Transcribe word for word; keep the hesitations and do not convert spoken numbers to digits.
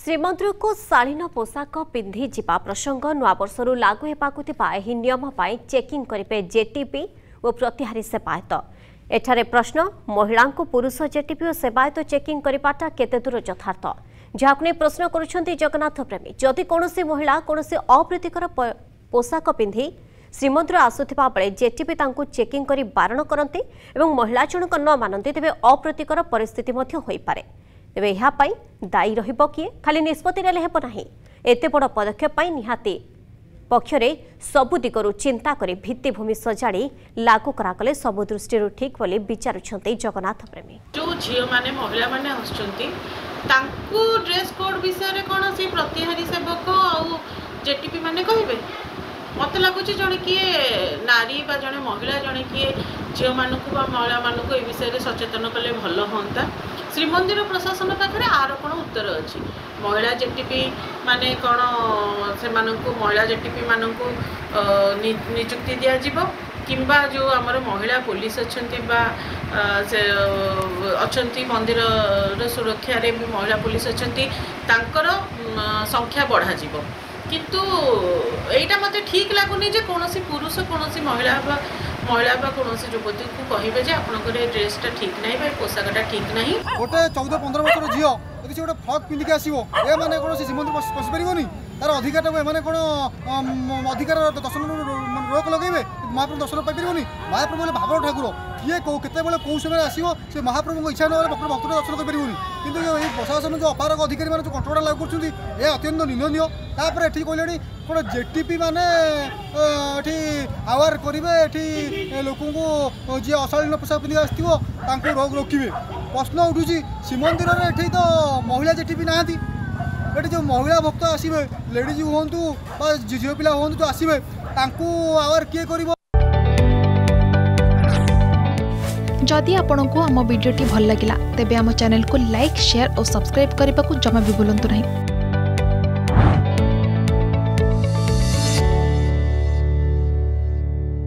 श्रीमंदिर को शालीन पोशाक पिंधि जिबा प्रसंग नुआवर्षर लागू होगा यह नियम पर चेकिंग करेंगे जेटीपी और प्रतिहारी सेवायत। एठारे प्रश्न महिला को पुरुष जेटीपी और सेवायत चेकिंग करवाटा केते दूर यथार्थ जहां नहीं प्रश्न करुछंती जगन्नाथ प्रेमी। जदि कौन महिला कौन अप्रीतिकर पोशाक पिंधि श्रीमंदिर आसुथिबा बेले जेटीपी तांको चेकिंग करी बारण करते एवं महिला जनक न मानते तेबे अप्रीतिकर परिस्थिति मध्य होई पारे। तेबे यह दायी रहिबो किए खाली निष्पत्ति नेले हेबो नाही। एते बड़ पदक्षेप निहाती पक्षरे सबु दिगरु चिंता करी भित्तिभूमि सजाड़ी लागू करागले सबु दृष्टि ठीक बोली विचारुछंती जगन्नाथ प्रेमी। जो झियो माने महिला माने हसचंती तांकु ड्रेस कोड विषय रे कोन सी प्रतिहारी सेवक आ जेटीपी माने कहिबे। मत लगुच जड़े किए नारी बा जड़े महिला जड़े किए झील मानक महिला मानक ए विषय सचेतन कले भल हाँ। श्रीमंदिर प्रशासन पाखे आर कौन उत्तर अच्छी महिला जेटीपी माने कौन से महिला जेटीपी मानक निजुक्ति दिज्व किंबा जो आमर महिला पुलिस अच्छा से अच्छा मंदिर सुरक्षा रे भी महिला पुलिस अच्छा संख्या बढ़ा किंतु एटा मत ठीक लगुनि जे कौन पुरुष कौन महिला बा महिला बा कौन युवती को कहे जे आपंकर ड्रेसटा ठीक नहीं भाई पोशाकटा ठीक नहीं। गोटे चौदह पंद्रह वर्ष झील यदि गोटे फ्रक पिंधिक आसो ए मैंने कौन श्रीमंदिर पशि पारे तार अधिकार एने कौन अधिकार दर्शन रोक लगे महाप्रभु दर्शन पाइपर महाप्रभु भावर ठाकुर किए केत कौ समय आसो से महाप्रभु इच्छा न भक्त दर्शन कर किंतु ये प्रशासन जो अपारक अधिकारी जो कंट्रोल लागू कर अत्यंत निंदनीय। तापर ये कहले कौन जेटीपी माने आवार करेंगे लोक जी अशालीन पोशाक पिंधिक आसो रोक रोकवे। प्रश्न उठू श्रीमंदिर में तो महिला जेटीपी ना ये जो महिला भक्त आसवे लेडीज हूँ झील पिला हूँ जो आसवे आवार किए कर। जदि आपंक आम भिडी भल लगा तेब आम चैनल को लाइक शेयर और सब्सक्राइब करने को जमा भी भूलु नहीं।